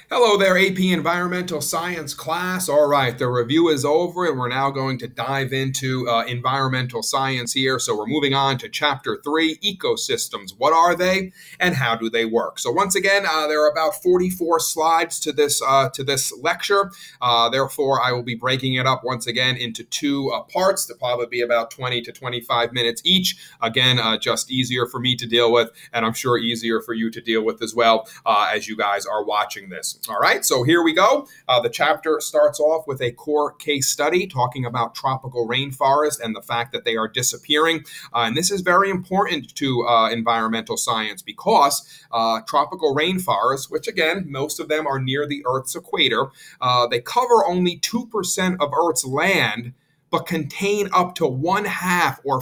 Hello there, AP Environmental Science class. All right, the review is over, and we're now going to dive into environmental science here. So we're moving on to Chapter 3, Ecosystems. What are they, and how do they work? So once again, there are about 44 slides to this lecture. Therefore, I will be breaking it up once again into two parts. They'll probably be about 20 to 25 minutes each. Again, just easier for me to deal with, and I'm sure easier for you to deal with as well as you guys are watching this. All right, so here we go. The chapter starts off with a core case study talking about tropical rainforests and the fact that they are disappearing. And this is very important to environmental science because tropical rainforests, which again, most of them are near the Earth's equator, they cover only 2% of Earth's land, but contain up to 1/2 or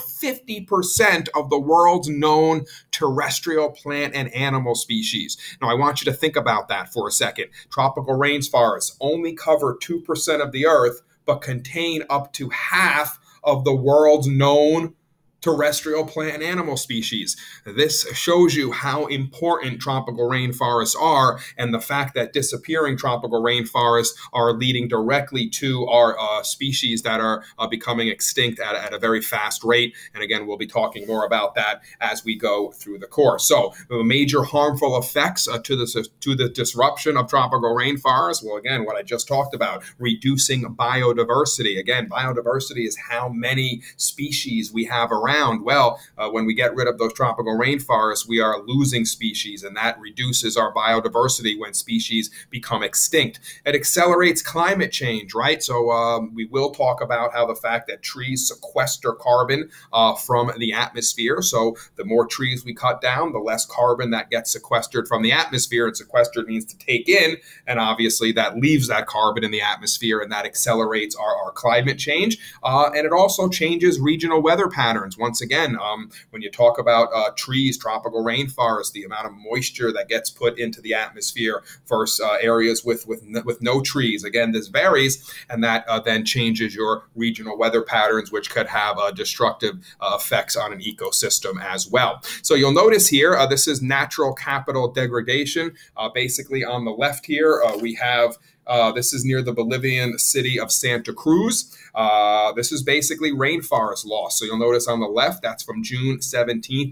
50% of the world's known terrestrial plant and animal species. Now, I want you to think about that for a second. Tropical rainforests only cover 2% of the Earth, but contain up to 1/2 of the world's known terrestrial plant and animal species. This shows you how important tropical rainforests are, and the fact that disappearing tropical rainforests are leading directly to our species that are becoming extinct at a very fast rate. And again, we'll be talking more about that as we go through the course. So the major harmful effects to the disruption of tropical rainforests, well, again, what I just talked about, reducing biodiversity. Again, biodiversity is how many species we have around. Well, when we get rid of those tropical rainforests, we are losing species, and that reduces our biodiversity when species become extinct. It accelerates climate change, right? So we will talk about how the fact that trees sequester carbon from the atmosphere. So the more trees we cut down, the less carbon that gets sequestered from the atmosphere. And sequestered means to take in, and obviously that leaves that carbon in the atmosphere, and that accelerates our climate change. And it also changes regional weather patterns. Once again, when you talk about trees, tropical rainforests, the amount of moisture that gets put into the atmosphere versus areas with no trees, again, this varies, and that then changes your regional weather patterns, which could have destructive effects on an ecosystem as well. So you'll notice here, this is natural capital degradation. Basically, on the left here, we have this is near the Bolivian city of Santa Cruz. This is basically rainforest loss. So you'll notice on the left, that's from June 17th,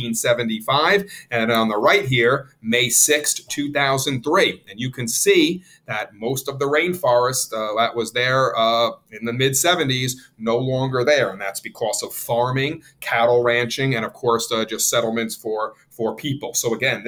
1975. And on the right here, May 6th, 2003. And you can see that most of the rainforest that was there in the mid-70s, no longer there. And that's because of farming, cattle ranching, and of course, just settlements for people. So again,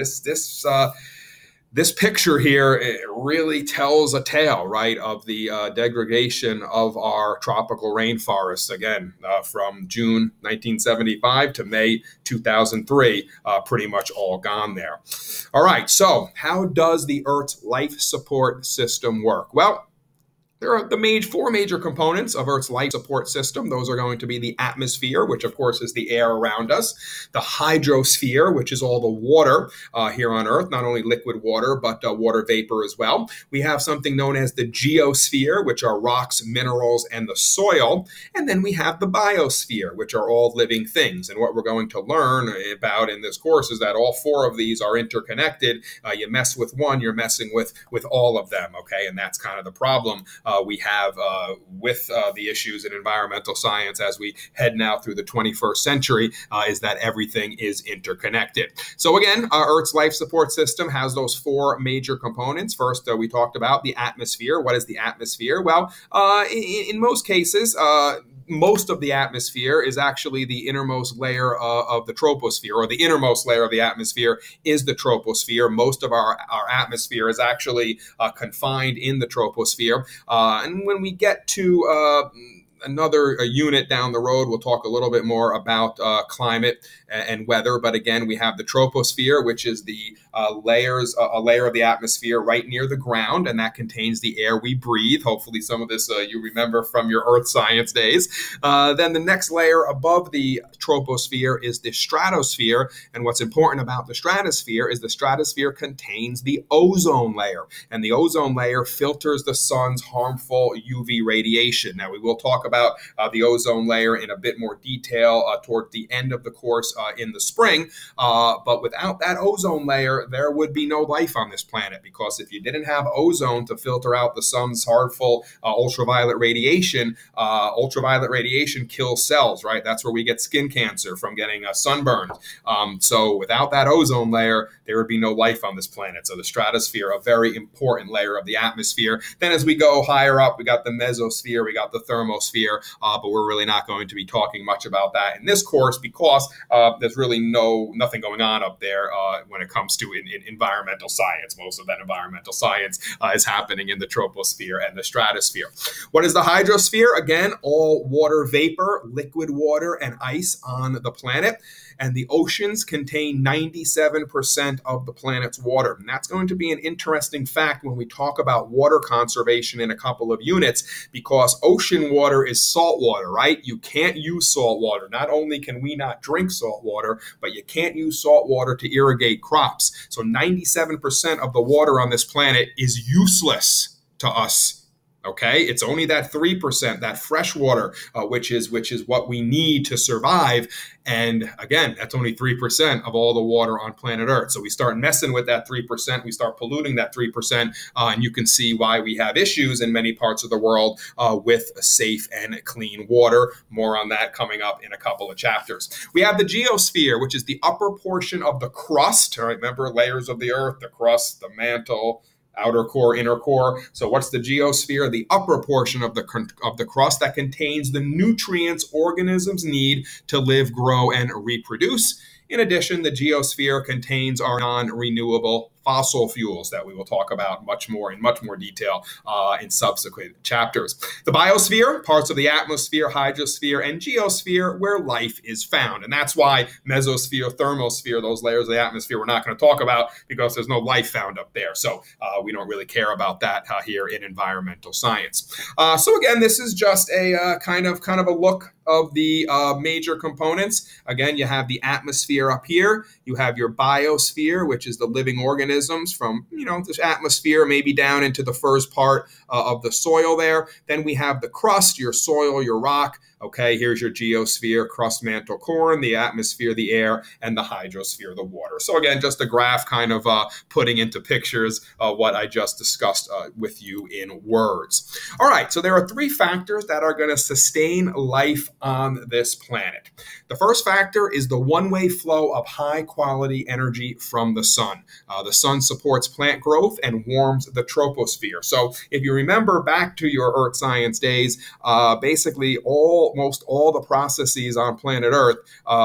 this picture here, it really tells a tale, right, of the degradation of our tropical rainforests. Again, from June 1975 to May 2003, pretty much all gone there. All right, so how does the Earth's life support system work? Well, there are the four major components of Earth's life support system. Those are going to be the atmosphere, which of course is the air around us, the hydrosphere, which is all the water here on Earth, not only liquid water, but water vapor as well. We have something known as the geosphere, which are rocks, minerals, and the soil. And then we have the biosphere, which are all living things. And what we're going to learn about in this course is that all four of these are interconnected. You mess with one, you're messing with all of them, okay? And that's kind of the problem we have with the issues in environmental science as we head now through the 21st century, is that everything is interconnected. So again, Earth's life support system has those four major components. First, we talked about the atmosphere. What is the atmosphere? Well, in most cases, most of the atmosphere is actually the innermost layer of the troposphere, or the innermost layer of the atmosphere is the troposphere. Most of our atmosphere is actually confined in the troposphere. And when we get to another unit down the road, we'll talk a little bit more about climate and weather. But again, we have the troposphere, which is the a layer of the atmosphere right near the ground, and that contains the air we breathe. Hopefully some of this you remember from your earth science days. Then the next layer above the troposphere is the stratosphere, and what's important about the stratosphere is the stratosphere contains the ozone layer, and the ozone layer filters the sun's harmful UV radiation. Now, we will talk about the ozone layer in a bit more detail toward the end of the course in the spring. But without that ozone layer, there would be no life on this planet, because if you didn't have ozone to filter out the sun's harmful ultraviolet radiation kills cells, right? That's where we get skin cancer from getting sunburned. So without that ozone layer, there would be no life on this planet. So the stratosphere, a very important layer of the atmosphere. Then as we go higher up, we got the mesosphere, we got the thermosphere, but we're really not going to be talking much about that in this course, because there's really nothing going on up there when it comes to in environmental science. Most of that environmental science is happening in the troposphere and the stratosphere. What is the hydrosphere? Again, all water vapor, liquid water, and ice on the planet. And the oceans contain 97% of the planet's water. And that's going to be an interesting fact when we talk about water conservation in a couple of units, because ocean water is salt water, right? You can't use salt water. Not only can we not drink salt water, but you can't use salt water to irrigate crops. So 97% of the water on this planet is useless to us. Okay, it's only that 3%, that fresh water, which is what we need to survive. And again, that's only 3% of all the water on planet Earth. So we start messing with that 3%, we start polluting that 3%, and you can see why we have issues in many parts of the world with safe and clean water. More on that coming up in a couple of chapters. We have the geosphere, which is the upper portion of the crust. All right, remember, layers of the Earth, the crust, the mantle, outer core, inner core. So what's the geosphere? The upper portion of the crust that contains the nutrients organisms need to live, grow, and reproduce. In addition, the geosphere contains our non-renewable fossil fuels that we will talk about in much more detail in subsequent chapters. The biosphere, parts of the atmosphere, hydrosphere, and geosphere where life is found. And that's why mesosphere, thermosphere, those layers of the atmosphere, we're not going to talk about, because there's no life found up there. So we don't really care about that here in environmental science. So again, this is just a kind of a look of the major components. Again, you have the atmosphere up here. You have your biosphere, which is the living organisms from, this atmosphere, maybe down into the first part of the soil there. Then we have the crust, your soil, your rock. Okay, here's your geosphere, crust, mantle, core, the atmosphere, the air, and the hydrosphere, the water. So again, just a graph kind of putting into pictures what I just discussed with you in words. All right, so there are three factors that are going to sustain life on this planet. The first factor is the one-way flow of high-quality energy from the sun. The sun supports plant growth and warms the troposphere. So if you remember back to your Earth science days, basically almost all the processes on planet Earth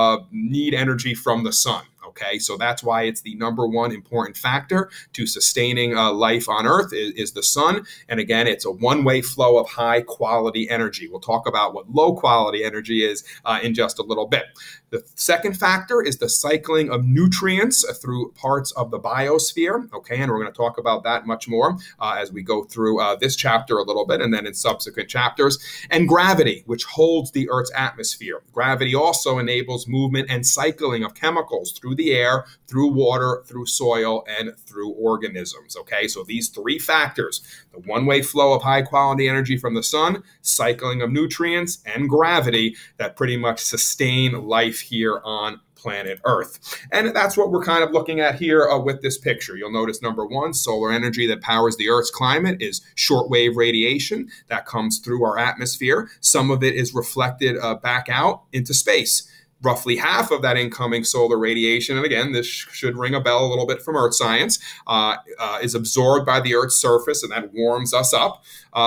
need energy from the sun. Okay, so that's why it's the number one important factor to sustaining life on Earth is the sun. And again, it's a one-way flow of high-quality energy. We'll talk about what low-quality energy is in just a little bit. The second factor is the cycling of nutrients through parts of the biosphere. Okay, and we're going to talk about that much more as we go through this chapter a little bit and then in subsequent chapters. And gravity, which holds the Earth's atmosphere. Gravity also enables movement and cycling of chemicals through the air, through water, through soil, and through organisms. Okay, so these three factors, the one-way flow of high-quality energy from the sun, cycling of nutrients, and gravity, that pretty much sustain life here on planet Earth. And that's what we're kind of looking at here with this picture. You'll notice number one, solar energy that powers the Earth's climate is shortwave radiation that comes through our atmosphere. Some of it is reflected back out into space. Roughly half of that incoming solar radiation, and again, this should ring a bell a little bit from Earth science, is absorbed by the Earth's surface, and that warms us up.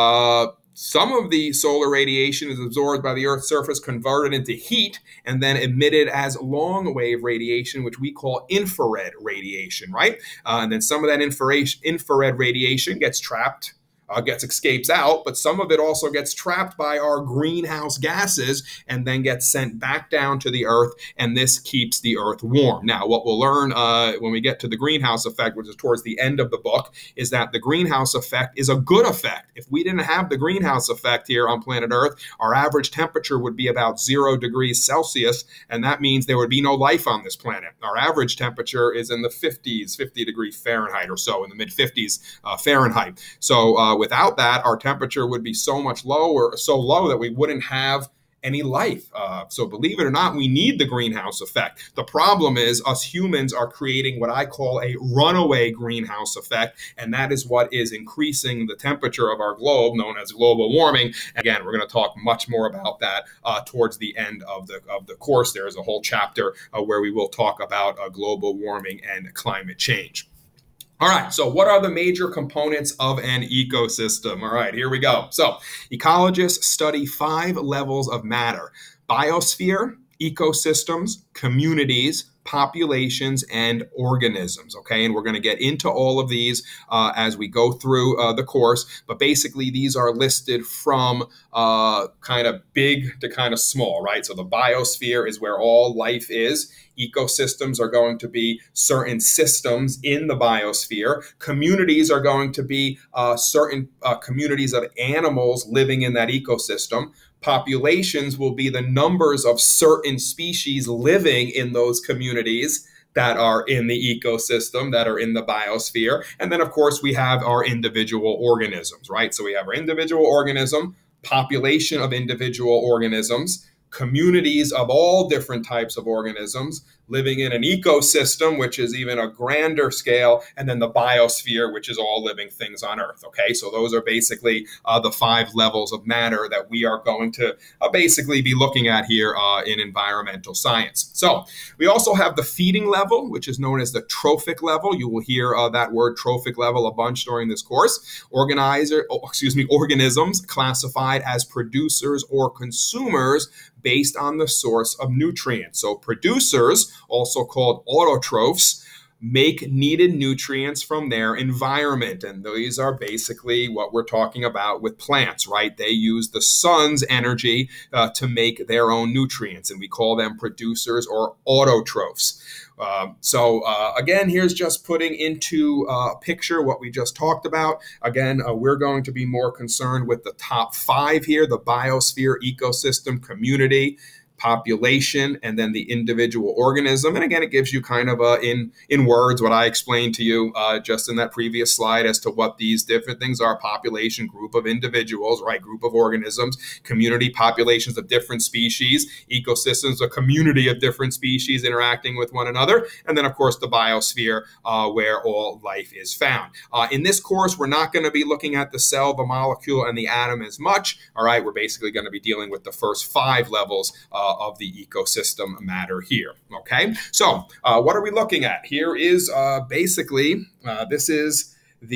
Some of the solar radiation is absorbed by the Earth's surface, converted into heat, and then emitted as long-wave radiation, which we call infrared radiation, right? And then some of that infrared radiation gets trapped, escapes out, but some of it also gets trapped by our greenhouse gases and then gets sent back down to the Earth, and this keeps the Earth warm. Now, what we'll learn when we get to the greenhouse effect, which is towards the end of the book, is that the greenhouse effect is a good effect. If we didn't have the greenhouse effect here on planet Earth, our average temperature would be about 0 degrees Celsius, and that means there would be no life on this planet. Our average temperature is in the 50s, 50 degrees Fahrenheit or so, in the mid-50s Fahrenheit. So Without that, our temperature would be so much lower, so low that we wouldn't have any life. So believe it or not, we need the greenhouse effect. The problem is us humans are creating what I call a runaway greenhouse effect, and that is what is increasing the temperature of our globe, known as global warming. Again, we're going to talk much more about that towards the end of the course. There is a whole chapter where we will talk about global warming and climate change. All right, so what are the major components of an ecosystem? All right, here we go. So ecologists study 5 levels of matter: biosphere, ecosystems, communities, populations, and organisms, okay? And we're going to get into all of these as we go through the course, but basically these are listed from kind of big to kind of small, right? So the biosphere is where all life is. Ecosystems are going to be certain systems in the biosphere. Communities are going to be certain communities of animals living in that ecosystem. Populations will be the numbers of certain species living in those communities that are in the ecosystem, that are in the biosphere. And then, of course, we have our individual organisms, right? So we have our individual organism, population of individual organisms, communities of all different types of organisms living in an ecosystem, which is even a grander scale, and then the biosphere, which is all living things on Earth, okay? So those are basically the 5 levels of matter that we are going to basically be looking at here in environmental science. So we also have the feeding level, which is known as the trophic level. You will hear that word trophic level a bunch during this course. Organisms classified as producers or consumers based on the source of nutrients. So producers, also called autotrophs, make needed nutrients from their environment. And these are basically what we're talking about with plants, right? They use the sun's energy to make their own nutrients, and we call them producers or autotrophs. Again, here's just putting into a picture what we just talked about. Again, we're going to be more concerned with the top 5 here: the biosphere, ecosystem, community, population, and then the individual organism. And again, it gives you kind of in words what I explained to you just in that previous slide as to what these different things are: population, group of individuals, right? Group of organisms; community, populations of different species; ecosystems, a community of different species interacting with one another; and then, of course, the biosphere, where all life is found. In this course, we're not going to be looking at the cell, the molecule, and the atom as much. All right, we're basically going to be dealing with the first 5 levels of the ecosystem matter here, okay? So what are we looking at? Here is basically, this is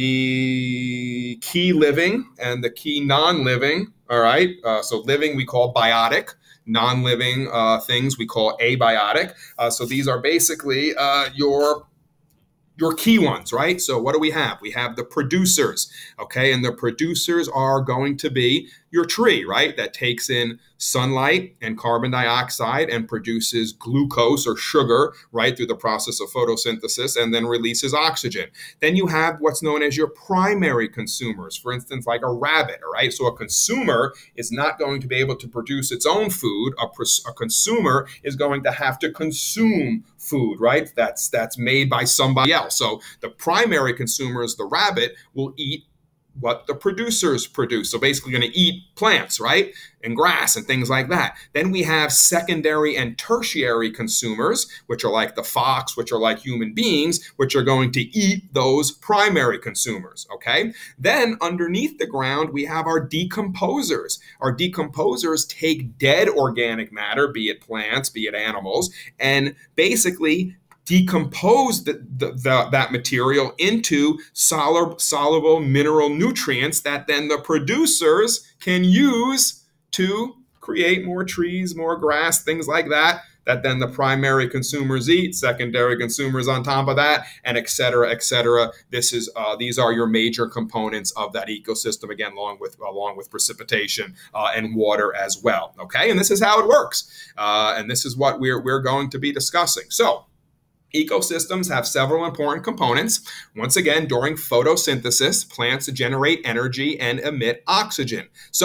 the key living and the key non-living, all right? So living we call biotic, non-living things we call abiotic. So these are basically your key ones, right? So what do we have? We have the producers, okay? And the producers are going to be your tree, right? That takes in sunlight and carbon dioxide and produces glucose or sugar, right, through the process of photosynthesis, and then releases oxygen. Then you have what's known as your primary consumers, for instance, like a rabbit, all right? So a consumer is not going to be able to produce its own food. A consumer is going to have to consume food, right? That's made by somebody else. So the primary consumers, the rabbit, will eat what the producers produce. So basically going to eat plants, right? And grass and things like that. Then we have secondary and tertiary consumers, which are like the fox, which are like human beings, which are going to eat those primary consumers, okay? Then underneath the ground, we have our decomposers. Our decomposers take dead organic matter, be it plants, be it animals, and basically decompose that material into soluble mineral nutrients that then the producers can use to create more trees, more grass, things like that, that then the primary consumers eat, secondary consumers on top of that, and et cetera, et cetera. These are your major components of that ecosystem, again, along with precipitation and water as well, okay? And this is how it works, and this is what we're going to be discussing. So ecosystems have several important components. Once again, during photosynthesis, plants generate energy and emit oxygen. So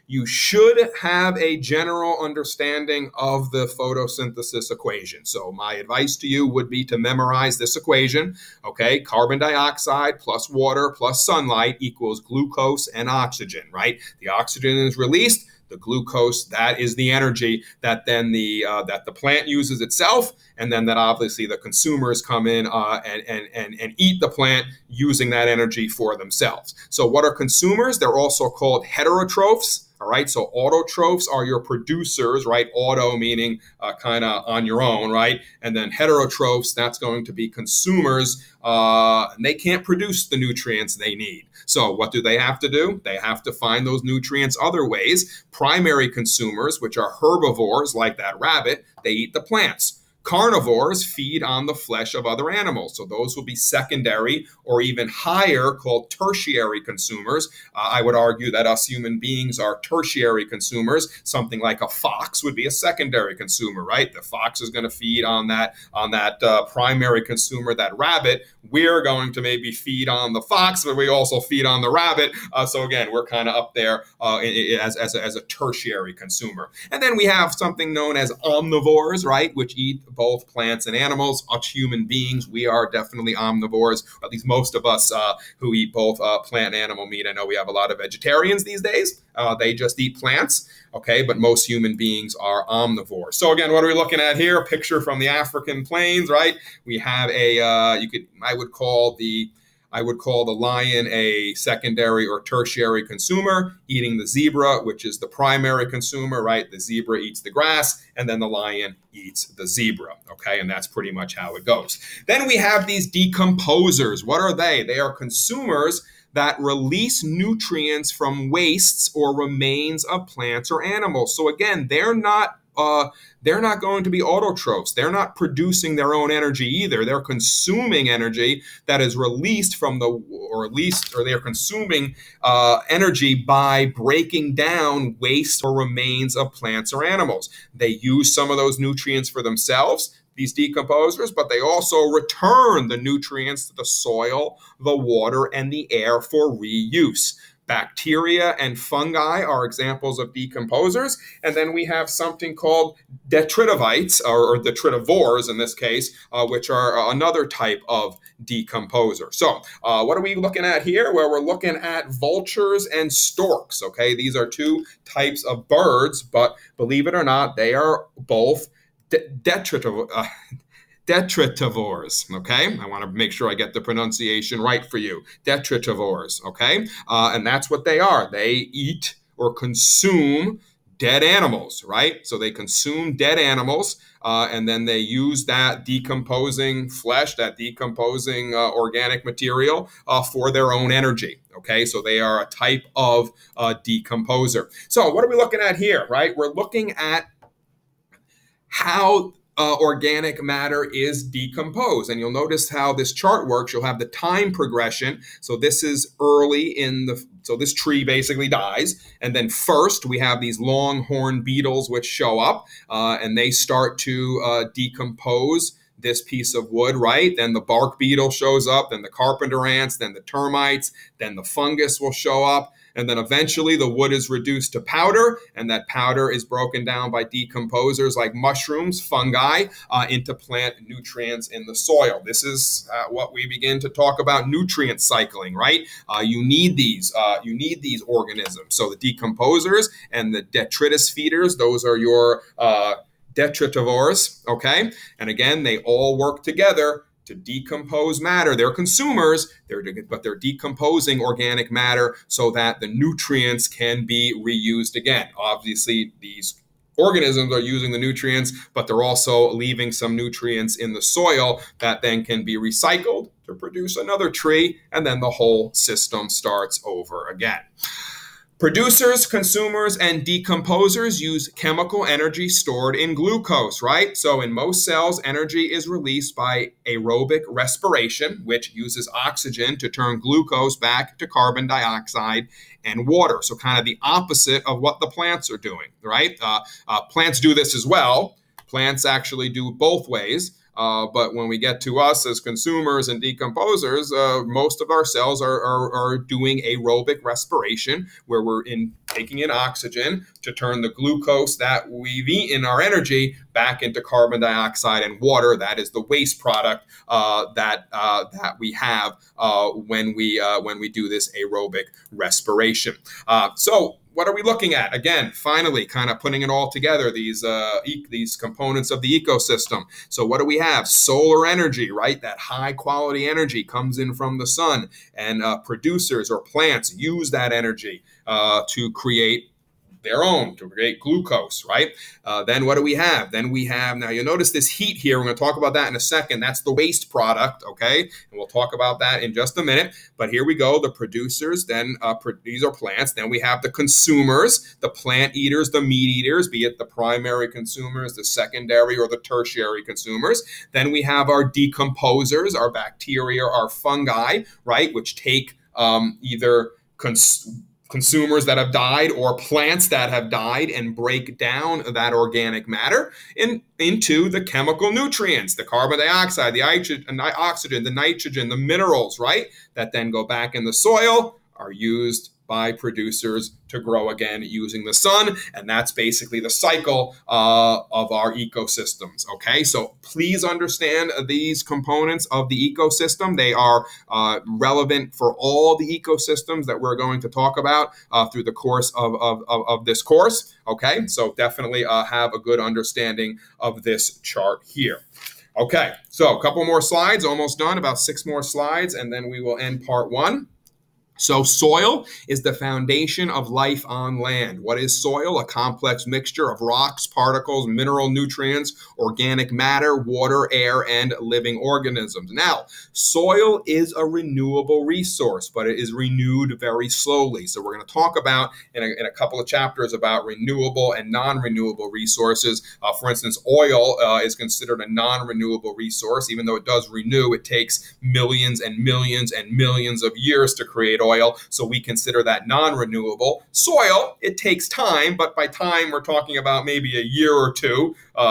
you should have a general understanding of the photosynthesis equation. So my advice to you would be to memorize this equation, okay? Carbon dioxide plus water plus sunlight equals glucose and oxygen, right? The oxygen is released. The glucose, that is the energy that then that the plant uses itself, and then that obviously the consumers come in and eat the plant using that energy for themselves. So what are consumers? They're also called heterotrophs. All right, so autotrophs are your producers, right? Auto meaning kind of on your own, right? And then heterotrophs, that's going to be consumers. They can't produce the nutrients they need. So what do they have to do? They have to find those nutrients other ways. Primary consumers, which are herbivores like that rabbit, they eat the plants. Carnivores feed on the flesh of other animals. So those will be secondary or even higher, called tertiary consumers. I would argue that us human beings are tertiary consumers. Something like a fox would be a secondary consumer, right? The fox is going to feed on that primary consumer, that rabbit. We're going to maybe feed on the fox, but we also feed on the rabbit. So again, we're kind of up there as a tertiary consumer. And then we have something known as omnivores, right, which eat both plants and animals. Us human beings, we are definitely omnivores, at least most of us who eat both plant and animal meat. I know we have a lot of vegetarians these days. They just eat plants, okay, but most human beings are omnivores. So again, what are we looking at here? A picture from the African plains, right? We have I would call the lion a secondary or tertiary consumer, eating the zebra, which is the primary consumer, right? The zebra eats the grass, and then the lion eats the zebra, okay? And that's pretty much how it goes. Then we have these decomposers. What are they? They are consumers that release nutrients from wastes or remains of plants or animals. So again, they're not going to be autotrophs. They're not producing their own energy either. They're consuming energy that is released from or they're consuming energy by breaking down waste or remains of plants or animals. They use some of those nutrients for themselves, these decomposers, but they also return the nutrients to the soil, the water, and the air for reuse. Bacteria and fungi are examples of decomposers. And then we have something called detritivites, or detritivores in this case, which are another type of decomposer. So what are we looking at here? Well, we're looking at vultures and storks, okay? These are two types of birds, but believe it or not, they are both detritivores, okay? I want to make sure I get the pronunciation right for you. Detritivores, okay? And that's what they are. They eat or consume dead animals, right? So they consume dead animals, and then they use that decomposing flesh, that decomposing organic material for their own energy. Okay, so they are a type of decomposer. So what are we looking at here, right? We're looking at how organic matter is decomposed. And you'll notice how this chart works. You'll have the time progression. So this is early so this tree basically dies. And then first we have these longhorn beetles which show up and they start to decompose this piece of wood, right? Then the bark beetle shows up, then the carpenter ants, then the termites, then the fungus will show up. And then eventually the wood is reduced to powder, and that powder is broken down by decomposers like mushrooms, fungi, into plant nutrients in the soil. This is what we begin to talk about nutrient cycling, right? You need these organisms. So the decomposers and the detritus feeders, those are your detritivores, okay? And again, they all work together to decompose matter. They're consumers, but they're decomposing organic matter so that the nutrients can be reused again. Obviously, these organisms are using the nutrients, but they're also leaving some nutrients in the soil that then can be recycled to produce another tree, and then the whole system starts over again. Producers, consumers, and decomposers use chemical energy stored in glucose, right? So in most cells, energy is released by aerobic respiration, which uses oxygen to turn glucose back to carbon dioxide and water. So kind of the opposite of what the plants are doing, right? Plants do this as well. Plants actually do both ways. But when we get to us as consumers and decomposers, most of our cells are doing aerobic respiration, where we're taking in oxygen to turn the glucose that we've eaten, our energy, back into carbon dioxide and water. That is the waste product that we have when we do this aerobic respiration. So what are we looking at? Again, finally, kind of putting it all together, these components of the ecosystem. So what do we have? Solar energy, right? That high quality energy comes in from the sun, and producers or plants use that energy to create to create glucose, right? Then what do we have? Then we have, now you'll notice this heat here. We're going to talk about that in a second. That's the waste product, okay? And we'll talk about that in just a minute. But here we go, the producers, then these are plants. Then we have the consumers, the plant eaters, the meat eaters, be it the primary consumers, the secondary or the tertiary consumers. Then we have our decomposers, our bacteria, our fungi, right? Which take either consumers that have died or plants that have died and break down that organic matter into the chemical nutrients, the carbon dioxide, the oxygen, the nitrogen, the minerals, right? That then go back in the soil, are used by producers to grow again using the sun. And that's basically the cycle of our ecosystems, okay? So please understand these components of the ecosystem. They are relevant for all the ecosystems that we're going to talk about through the course of this course, okay? So definitely have a good understanding of this chart here. Okay, so a couple more slides, almost done, about 6 more slides, and then we will end part 1. So soil is the foundation of life on land. What is soil? A complex mixture of rocks, particles, mineral nutrients, organic matter, water, air, and living organisms. Now, soil is a renewable resource, but it is renewed very slowly. So we're going to talk about in a couple of chapters about renewable and non-renewable resources. For instance, oil is considered a non-renewable resource. Even though it does renew, it takes millions and millions and millions of years to create oil, so we consider that non-renewable. Soil, it takes time, but by time we're talking about maybe a year or two.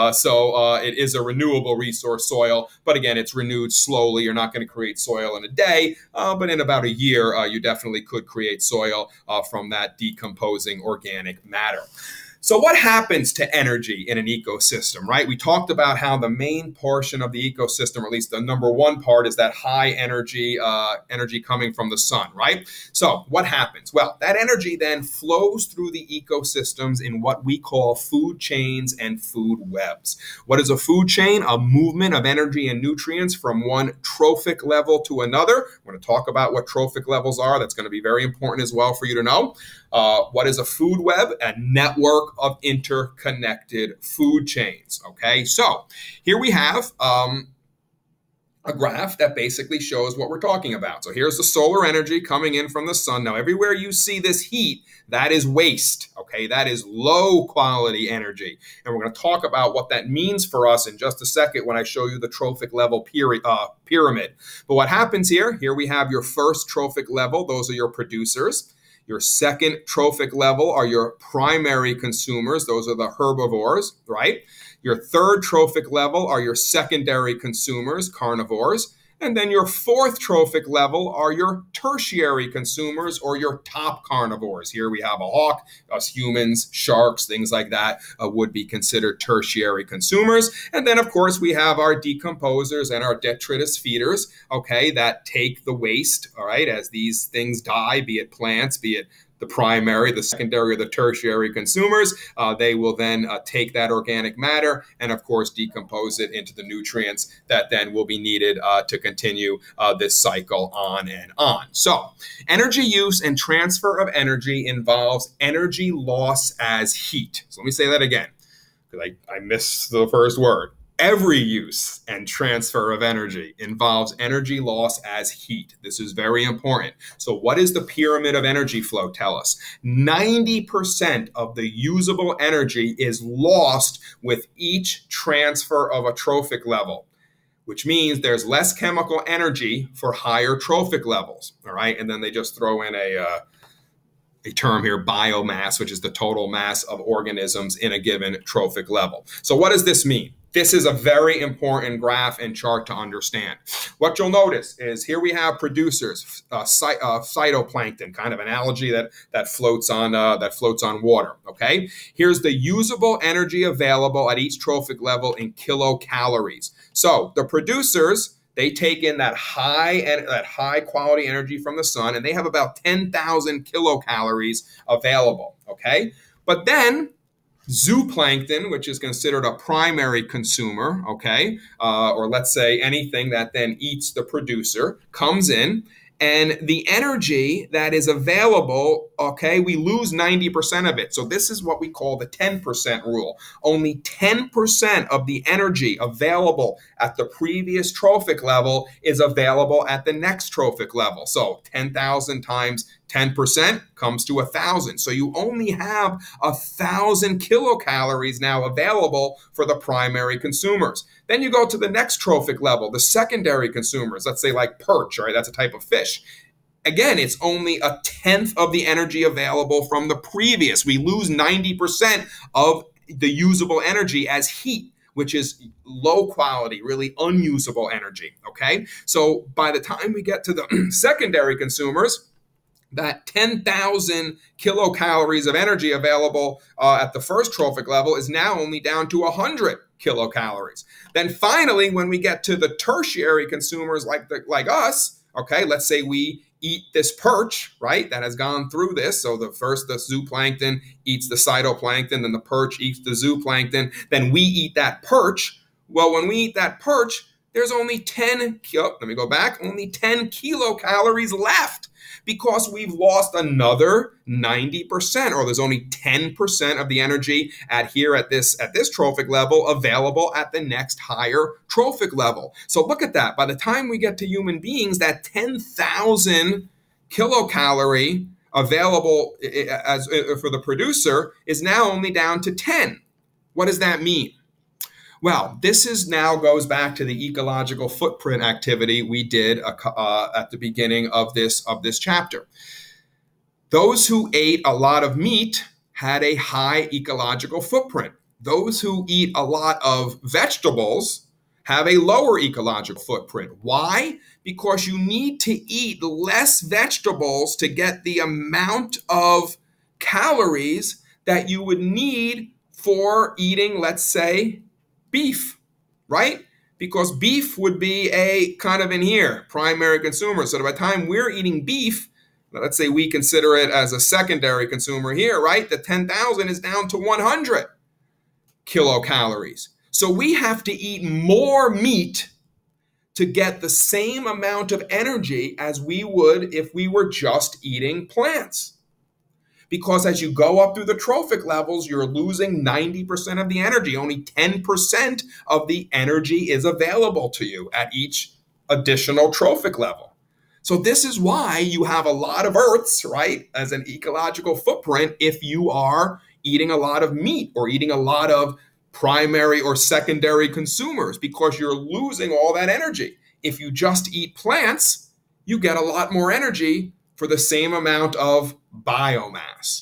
So it is a renewable resource, soil, but again, it's renewed slowly. You're not going to create soil in a day, but in about a year, you definitely could create soil from that decomposing organic matter. So what happens to energy in an ecosystem, right? We talked about how the main portion of the ecosystem, or at least the number one part, is that high energy, energy coming from the sun, right? So what happens? Well, that energy then flows through the ecosystems in what we call food chains and food webs. What is a food chain? A movement of energy and nutrients from one trophic level to another. We're going to talk about what trophic levels are. That's going to be very important as well for you to know. What is a food web? A network of interconnected food chains. Okay, so here we have a graph that basically shows what we're talking about. So here's the solar energy coming in from the sun. Now, everywhere you see this heat, that is waste. Okay, that is low quality energy. And we're going to talk about what that means for us in just a second when I show you the trophic level pyramid. But what happens here we have your first trophic level. Those are your producers. Your second trophic level are your primary consumers. Those are the herbivores, right? Your third trophic level are your secondary consumers, carnivores. And then your fourth trophic level are your tertiary consumers, or your top carnivores. Here we have a hawk, us humans, sharks, things like that would be considered tertiary consumers. And then, of course, we have our decomposers and our detritus feeders, okay, that take the waste, all right, as these things die, be it plants, be it the primary, the secondary, or the tertiary consumers. They will then take that organic matter and, of course, decompose it into the nutrients that then will be needed to continue this cycle on and on. So energy use and transfer of energy involves energy loss as heat. So let me say that again, because I missed the first word. Every use and transfer of energy involves energy loss as heat. This is very important. So what does the pyramid of energy flow tell us? 90% of the usable energy is lost with each transfer of a trophic level, which means there's less chemical energy for higher trophic levels, all right? And then they just throw in a term here, biomass, which is the total mass of organisms in a given trophic level. So what does this mean? This is a very important graph and chart to understand. What you'll notice is here we have producers, phytoplankton, kind of an algae that floats on water. Okay, here's the usable energy available at each trophic level in kilocalories. So the producers, they take in that high quality energy from the sun, and they have about 10,000 kilocalories available. Okay, but then zooplankton, which is considered a primary consumer, okay, or let's say anything that then eats the producer, comes in, and the energy that is available, okay, we lose 90% of it. So this is what we call the 10% rule. Only 10% of the energy available at the previous trophic level is available at the next trophic level. So 10,000 times 10% comes to 1,000. So you only have 1,000 kilocalories now available for the primary consumers. Then you go to the next trophic level, the secondary consumers, let's say like perch, right? That's a type of fish. Again, it's only 1/10 of the energy available from the previous. We lose 90% of the usable energy as heat, which is low quality, really unusable energy, okay? So by the time we get to the secondary consumers, that 10,000 kilocalories of energy available at the first trophic level is now only down to 100 kilocalories. Then finally, when we get to the tertiary consumers like us, okay, let's say we eat this perch, right, that has gone through this. So the zooplankton eats the phytoplankton, then the perch eats the zooplankton, then we eat that perch. Well, when we eat that perch, there's only 10 kilocalories left, because we've lost another 90%, or there's only 10% of the energy at this trophic level available at the next higher trophic level. So look at that. By the time we get to human beings, that 10,000 kilocalorie available for the producer is now only down to 10. What does that mean? Well, this now goes back to the ecological footprint activity we did at the beginning of this chapter. Those who ate a lot of meat had a high ecological footprint. Those who eat a lot of vegetables have a lower ecological footprint. Why? Because you need to eat less vegetables to get the amount of calories that you would need for eating, let's say, beef, right? Because beef would be a kind of in here, primary consumer. So by the time we're eating beef, let's say we consider it as a secondary consumer here, right? The 10,000 is down to 100 kilocalories. So we have to eat more meat to get the same amount of energy as we would if we were just eating plants. Because as you go up through the trophic levels, you're losing 90% of the energy. Only 10% of the energy is available to you at each additional trophic level. So this is why you have a lot of Earths, right, as an ecological footprint if you are eating a lot of meat or eating a lot of primary or secondary consumers, because you're losing all that energy. If you just eat plants, you get a lot more energy for the same amount of biomass.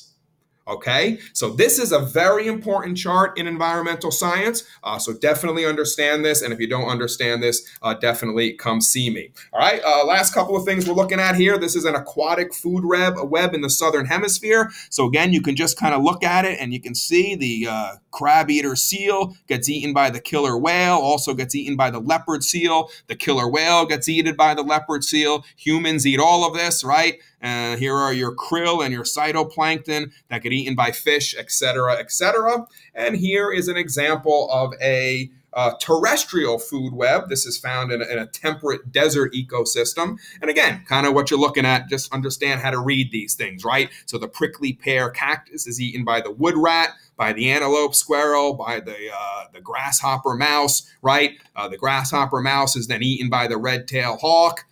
Okay, so this is a very important chart in environmental science, so definitely understand this, and if you don't understand this, definitely come see me. All right, last couple of things we're looking at here. This is an aquatic food web in the southern hemisphere. So again, you can just kind of look at it and you can see the crab-eater seal gets eaten by the killer whale, also gets eaten by the leopard seal. The killer whale gets eaten by the leopard seal. Humans eat all of this, right? Here are your krill and your phytoplankton that get eaten by fish, etc., etc. And here is an example of a terrestrial food web. This is found in a temperate desert ecosystem. And again, kind of what you're looking at, just understand how to read these things, right? So the prickly pear cactus is eaten by the wood rat, by the antelope squirrel, by the grasshopper mouse, right? The grasshopper mouse is then eaten by the red-tailed hawk.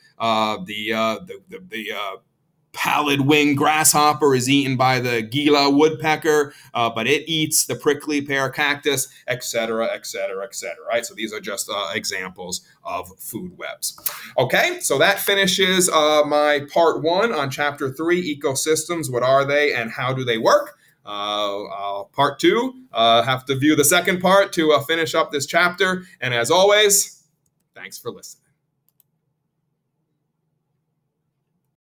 The pallid-winged grasshopper is eaten by the Gila woodpecker, but it eats the prickly pear cactus, etc., etc., etc. Right? So these are just examples of food webs. Okay, so that finishes my part 1 on chapter 3, ecosystems. What are they and how do they work? Part 2, have to view the second part to finish up this chapter. And as always, thanks for listening.